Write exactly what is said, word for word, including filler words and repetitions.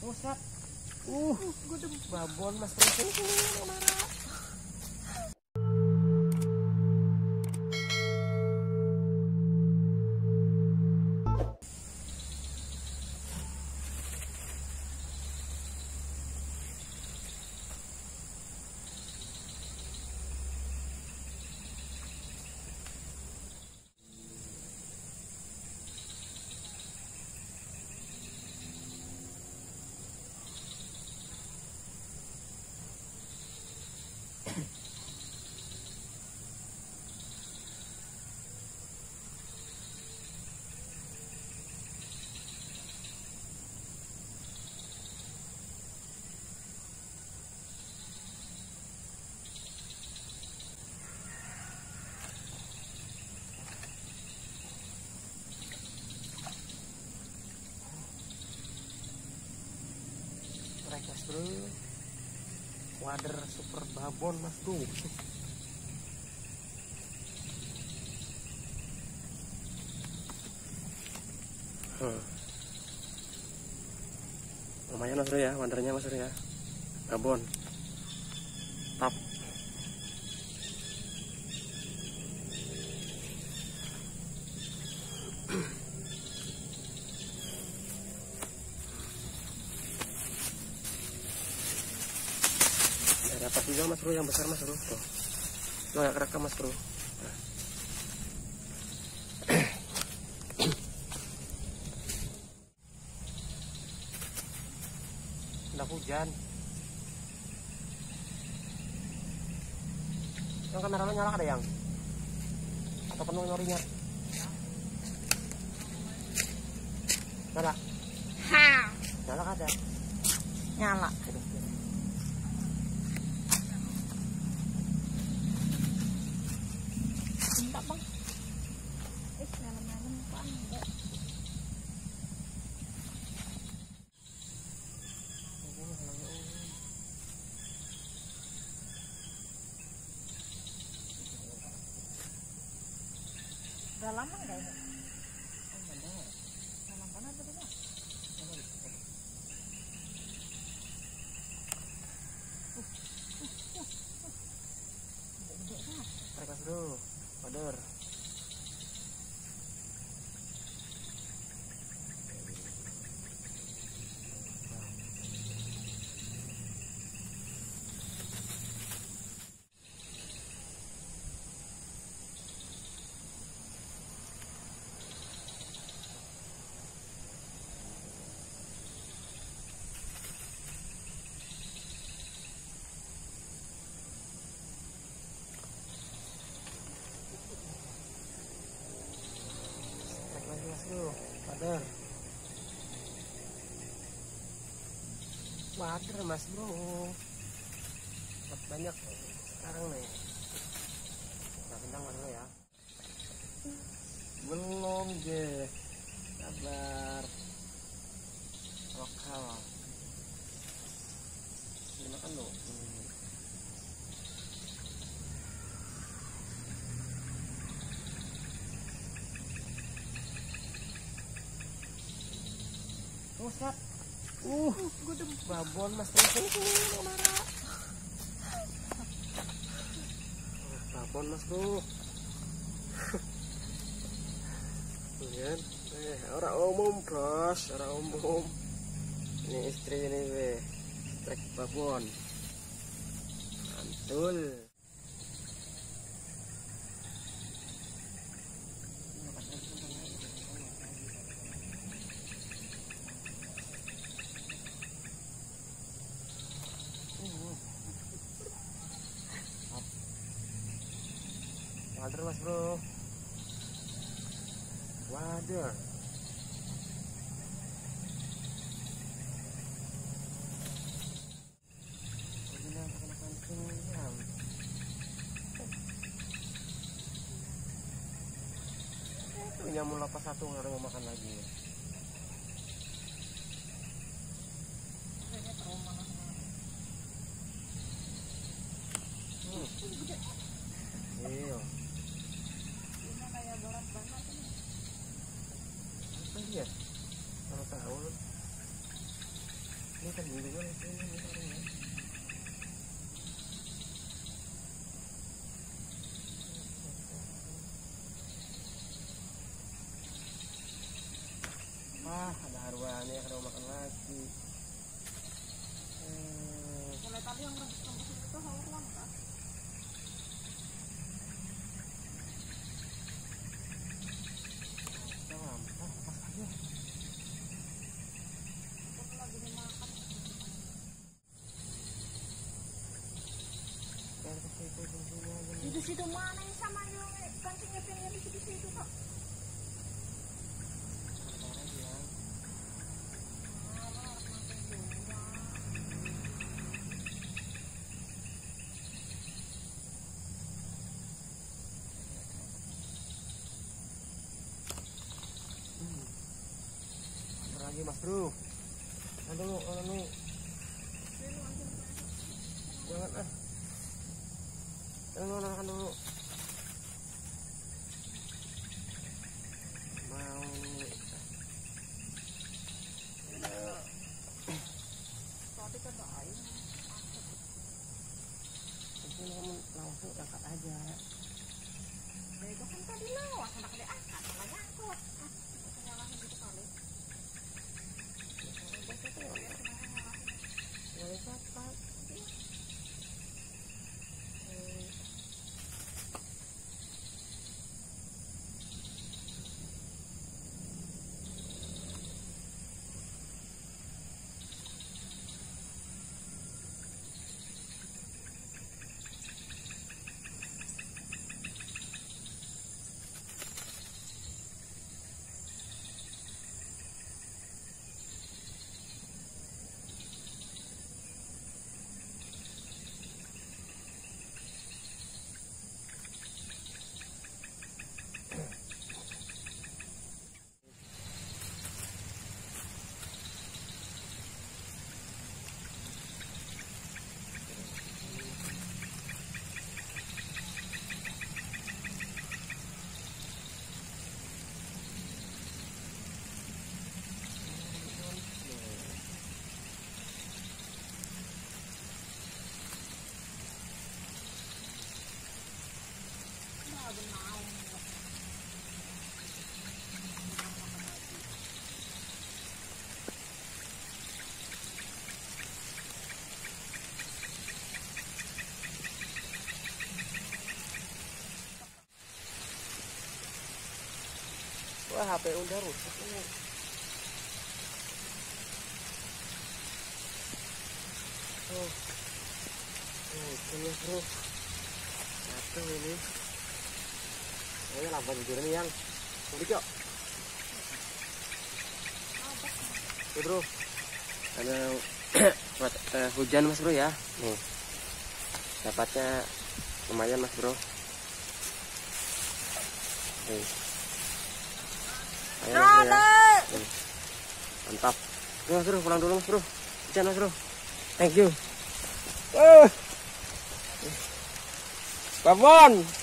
Buset. Uh, gue udah babon mas Prince ini marah. Mas bro, wader super babon mas bro. Hmm. Lumayan mas bro ya, wadernya mas bro ya, babon, top. Dapat juga mas bro yang besar mas bro, tuh lo nggak kerekam mas bro. Nah. Udah hujan. Yang kamera lo nyala ada yang atau penuh nyorinya? Nyala? Nyala ada? Nyala. Bang, eh malam-malam apaan enggak? Udah lama enggak ini? Oh mana? Malam panas tadi bang? Mereka dulu. Wader. Bro, wader, wader mas bro, dapat banyak sekarang nih. Nah, bintang mas bro ya, belum deh, sabar, lokal, dimakan lo. Hmm. Buset. Uh, gue udah babon mas Prince ini marah. Babon mas bro. Lihat, eh orang umum bos, orang umum. Ini istri ini weh, trek babon. Mantul. Wader mas bro, wader. Punya mau lepas satu nggak mau makan lagi. Hmm. Iya. Kayak bolat banget ini. Apa dia? Kalau tahu. ya kalau makan lagi. Hmm. Mulai tadi yang rebus-rebus itu haur ruang kan? Sampah, pas aja. Aku lagi dimakan. Di situ mana yang sama yang kancingnya pengen di situ kok? Lagi mas bro, aduh anu jangan ah, jangan makan dulu. Mau Tadi kan baik. mungkin kamu langsung angkat aja. Nah itu kan tadi lawas, anak dia angkat, malah nyangkut. Nyalahin gitu kali. Boleh cepat. Wah, H P udah rusak ini. Oh, oh, ini bro, jatuh ini. Ini lambat jujur ini yang, mudik yuk. Oke bro, ada uh, hujan mas bro ya. Nih, dapatnya lumayan mas bro. Nih. Ayo, mas, bro, ya. Mantap. Oke, mas bro, pulang dulu mas bro. Hujan mas bro. Thank you. Uh. Babon.